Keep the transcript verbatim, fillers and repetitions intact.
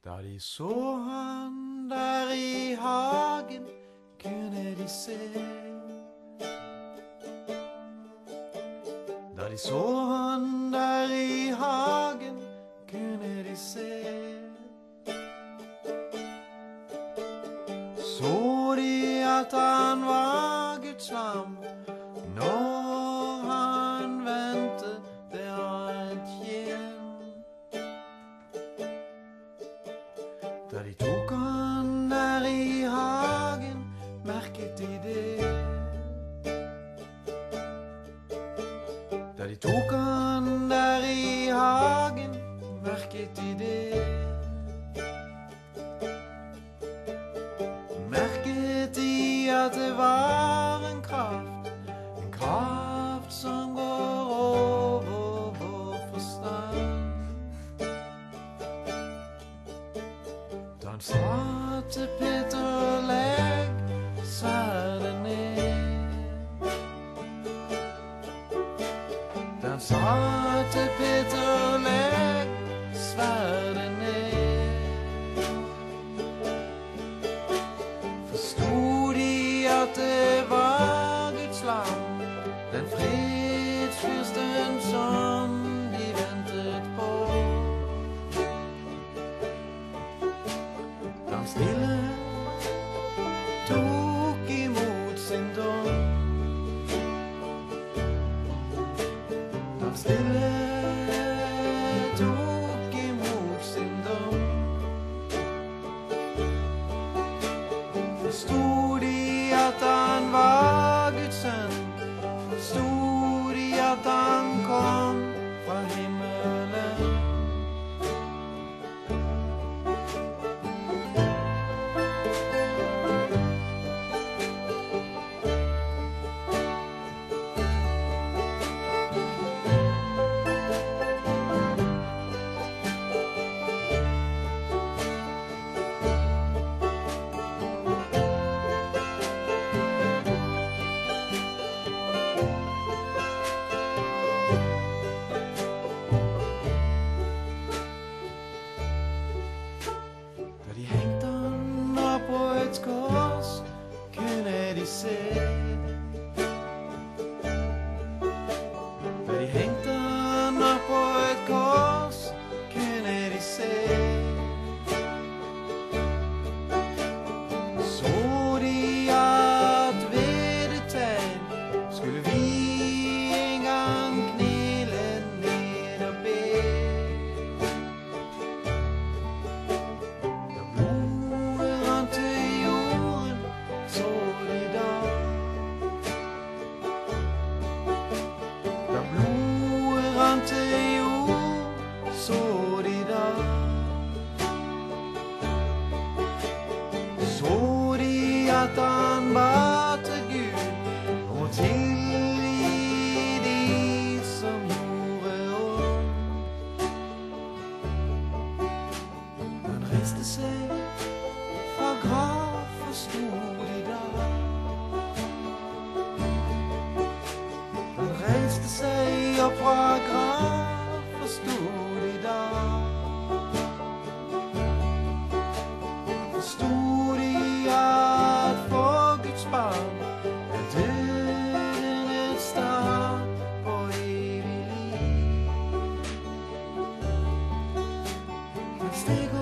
Da de så han der i hagen, kunne de se. Da de så han der i hagen, kunne de se. Så de at han var Guds lam, når han ventet deres hjem. Da de tok han der i hagen, merket de det. Da de tok han der i hagen, merket de det. Merket de at det var en kraft, en kraft som går over vår forstand. Da han sa til Peter, legg sverdet ned. Da han sa til Peter, legg sverdet ned. Forstod de at det var Guds lam, den fredsfyrsten som de ventet på. Da han stille tok imot sin dom. Da han stille tok imot sin dom. Forstod de at han var Guds sønn, forstod de at han kom fra himmelen. Da de hengte han opp på et kors, kunne de se. Da de hengte han opp på et kors, kunne de se. Så de at ved det tegn skulle vi en gang knele ned og be. Da blodet rant til jorden, så de da. Da blodet rant til jorden, så de da. Så de at han ba til Gud om å tilgi de som gjorde ondt. Da han reiste seg fra grav, forstod de da. Da han reiste seg opp fra grav, forstod de da. Forstod de at for Guds barn er døden et start på evig liv. Men steg